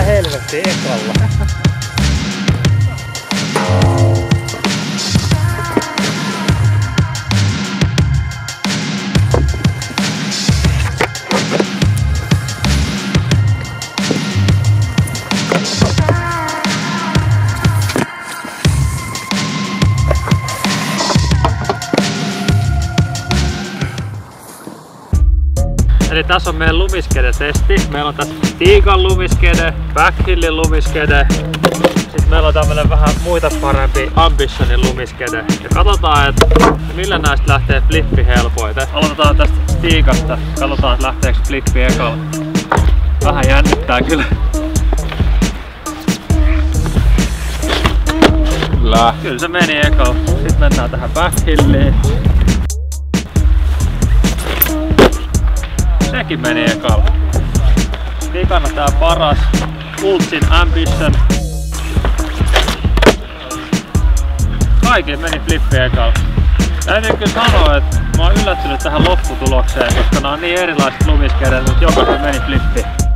helvettiä ekalla? Eli tässä on meidän lumiskede-testi. Meillä on tässä Stigan lumiskede, Backhillin lumiskede. Sitten meillä on tämmönen vähän muita parempi Ambitionin lumiskede. Ja katsotaan, että millä näistä lähtee flippi helpoiten. Aloitetaan tästä Stigasta. Katsotaan, että lähteekö flippi ekalla. Vähän jännittää kyllä. Kyllä se meni ekalla. Sitten mennään tähän Backhilliin. Sekin meni ekalla. Stigana tää paras Ultsin Ambition. Kaikille meni flippi ekalla. Täytyy kyllä sanoa, että mä oon yllättynyt tähän lopputulokseen, koska nää on niin erilaiset lumiskedet, että jokaisen meni flippi.